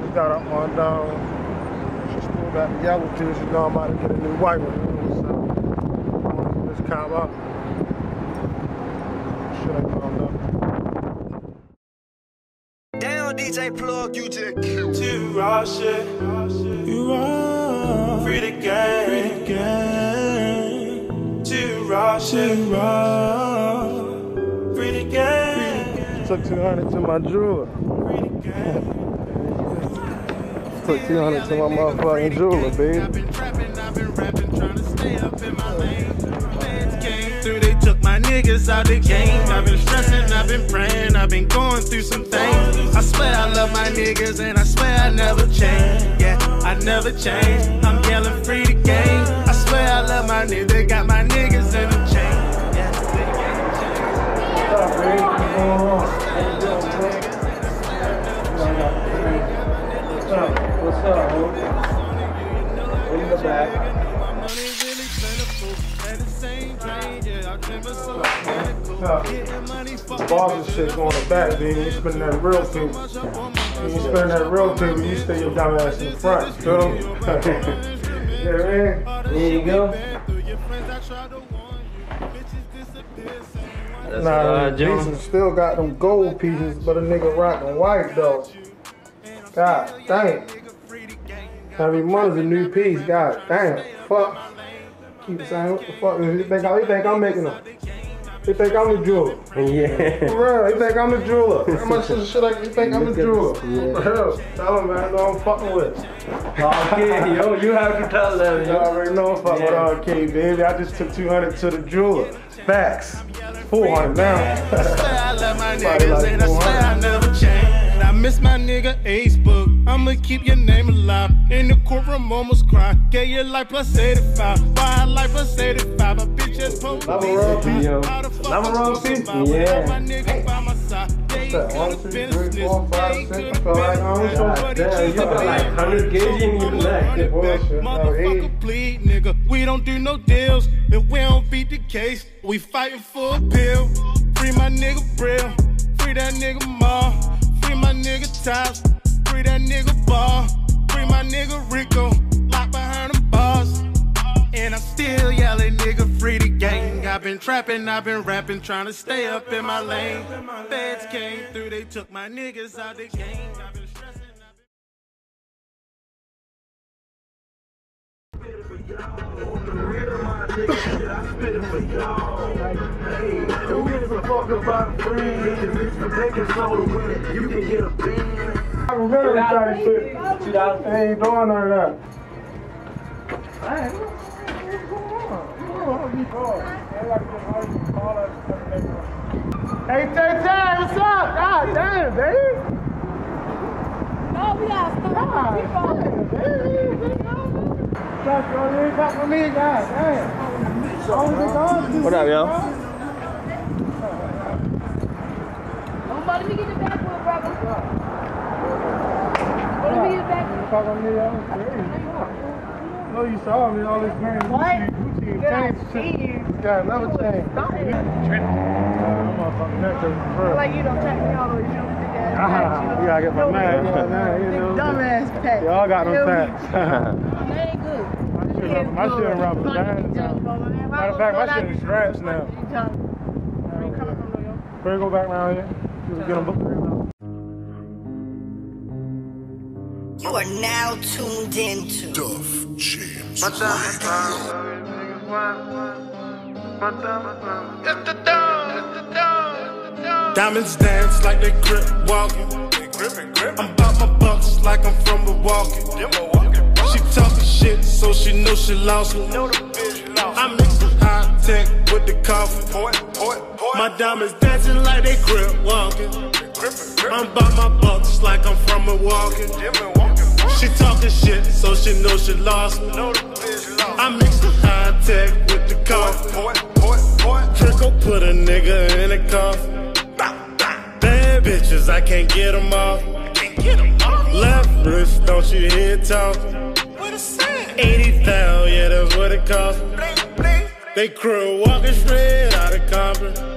got up on down. She still got the yellow too. She know I'm about to get a new white one. So I'm gonna this cop up. Should I calm up? Down, DJ Plug, you just killed. To raw shit, you are free to game. To raw shit, free to game. Took 200 to my jeweler. Took 200 to my motherfucking jeweler, baby. I've been rapping, trying to stay up in my lane. Feds came through, they took my niggas out the game. I've been stressing, I've been praying, I've been going through some things. I swear I love my niggas and I swear I never change. Yeah, I never change. I'm yelling free the game. I swear I love my niggas, they got my niggas in the chain. Yeah, they got the chain. What's up, baby? What's going on? What's up, homie? In the back. Balls and shit going to back, baby. You spend that real paper. When you spend that real paper, you stay your dumb ass in the front, you feel me? Yeah, man. There you go. Nah, Jason still got them gold pieces, but a nigga rockin' white though. God damn. Every month's a new piece, god damn. Fuck. Keep saying, what the fuck? He think I'm making them. He think I'm the jeweler. Yeah. For real, he think I'm the jeweler. How much shit like you think I'm the jeweler? Yeah. For real. Tell him, man, I know I'm fucking with. Okay, yo, you have to tell them. You already know I'm fucking with RK, baby. I just took 200 to the jeweler. Facts. 400 now. I swear I love my niggas and I swear I never change. I miss my nigga Ace Book. I'ma keep your name alive. In the courtroom, almost cry. Gave your life plus 85. Why life plus 85? A bitch just posed. Love a raw piece. Love a raw piece? Yeah. My nigga by my side. What's that? 1, 2, 3, 4, 5, 6. I feel like I'm so Damn, you got like 100 kg in your neck. Motherfucker, please, nigga. We don't do no deals. If we don't beat the case, we fighting for a pill. Free my nigga Brill. Free that nigga Ma. Free my nigga Tops. Free that nigga Ball. Free my nigga Rico. Locked behind the bars. And I'm still yelling, nigga, free the gang. I've been trapping, I've been rapping, trying to stay up in my lane. Feds came through, they took my niggas out the game. I've been stressing. Who gives a fuck about friends? They can soul the winner. You can get a bean. I remember that shit. I ain't doing none of that. Hey, Tay, what's up? God damn, baby. No, we got stuff. God damn, baby. You ain't talking to me, God damn. What up, yo? Don't bother me get the backwood, brother. Let me get the backwood. Talk on me, I was crazy. No, you saw me, all this man. What? Gucci Yeah, I chains. see you. Got another chain. I'm motherfucking neck is first. Like you don't check me all the way. You gotta get my man. You know. Dumbass pack. Y'all got them facts. That ain't good. My shit in rubber bands now. Matter of fact, my shit is straps now. Where you coming from, New York? Better go back around here. Get them booked right now. You are now tuned into Duff James. Diamonds dance like they grip walking. I'm about my bucks like I'm from Milwaukee. She talking shit, so she know she lost me. I mix the high tech with the coffee. My diamonds dancing like they grip walking. I'm about my bucks like I'm from Milwaukee. She talking shit, so she know she lost me. I mix the high tech with the coffee. Trickle put a nigga in a coffin. Bad bitches, I can't get them off. Left wrist, don't you hear it talking? 80,000, yeah, that's what it cost. They crew walking straight out of Compton.